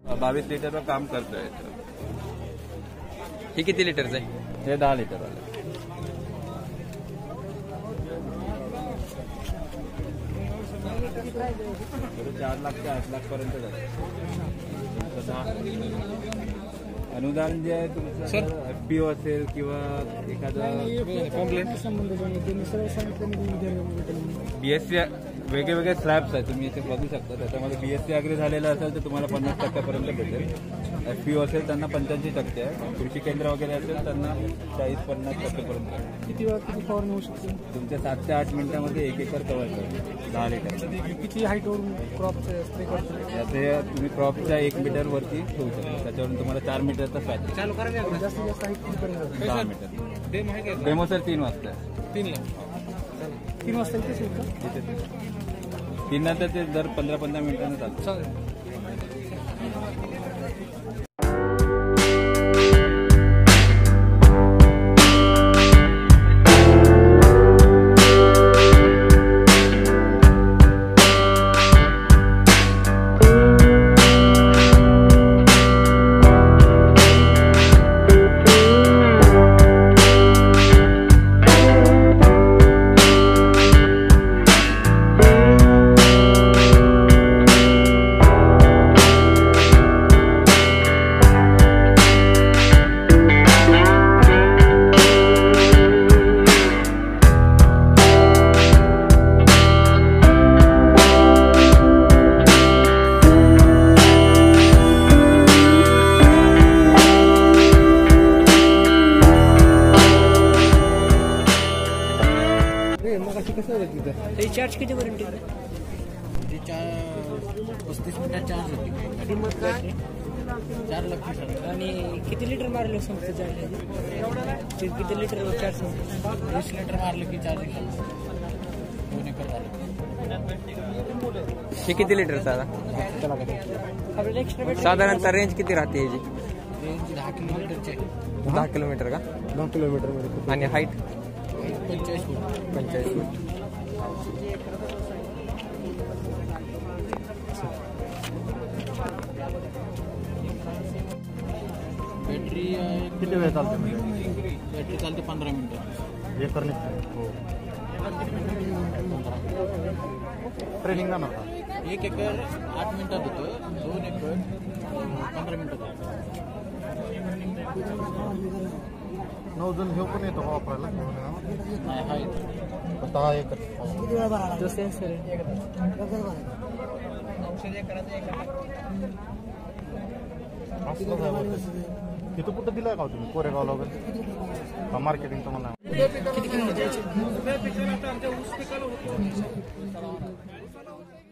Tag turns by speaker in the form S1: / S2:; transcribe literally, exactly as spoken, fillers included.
S1: बावीस लिटरचं काम करतोय.
S2: हे किती लिटरचं आहे?
S1: हे दहा लिटर आलं. चार लाख ते आठ लाख पर्यंत जातं. अनुदान जे आहे तुमचं एफपीओ असेल किंवा एखादा बीएससी वेगवेगळे स्लॅब्स आहेत, तुम्ही इथे बघू शकता. त्याच्यामध्ये बीएससी अग्री झालेलं असेल तर तुम्हाला पन्नास टक्क्यापर्यंत भेटेल. एफपीओ असेल त्यांना पंच्याऐंशी टक्के आहे. कृषी केंद्र वगैरे असेल त्यांना चाळीस पन्नास टक्केपर्यंत.
S3: किती वेळात किती फवारणी होऊ शकते?
S1: तुमच्या सात ते आठ मिनिटांमध्ये एक एकर कव्हर करतो दहा लिटर.
S3: किती हाईटवरून क्रॉपचे स्प्रे करतो?
S1: त्याचे तुम्ही क्रॉपच्या एक मीटर वरती ठेवू शकता. त्याच्यावरून तुम्हाला चार मीटरचा फॅट.
S3: जास्तीत जास्त हाईट किती पर्यंत?
S1: दहा मीटर. डेमो सर तीन वाजता
S3: तीन तीन वाजता इथेच येईल का?
S1: तीन नंतर ते दर पंधरा पंधरा मिनिटांना चालतं.
S3: चालेल.
S4: चार्ज किती पर्यंत?
S3: पस्तीस मिनिटात चार्ज होती.
S4: किंमत काय?
S3: चार लाख.
S4: आणि किती लिटर मारले संपतं चार्ज? किती लिटर चार्ज?
S3: वीस लिटर मारलं की चार्जिंग दोन एकर झालं.
S2: हे किती लिटरचा आता?
S4: आपल्याला एक्स्ट्रा
S2: साधारणतः रेंज किती राहते याची?
S3: रेंज दहा किलोमीटरचे.
S2: दहा किलोमीटर का?
S3: दहा किलोमीटर मध्ये.
S2: आणि हाईट
S3: पंचेचाळीस फूट.
S2: पंचेचाळीस फूट.
S3: बॅटरी
S1: किती वेळ चालते?
S3: बॅटरी चालते पंधरा मिनिटं.
S1: एकर निघते. हो. ट्रेनिंग ना
S3: एक एकर आठ मिनिटात होतं. दोन एकर पंधरा मिनिटात होतं.
S1: नऊ जण घेऊ पण येतो वापरायला.
S3: नाही हाय
S1: दहा एकर.
S4: तो सेन्सर आहे.
S1: तिथं कुठं दिलाय का तुम्ही? कोरेगावला वगैरे मार्केटिंग तुम्हाला
S4: किती किंमत द्यायची?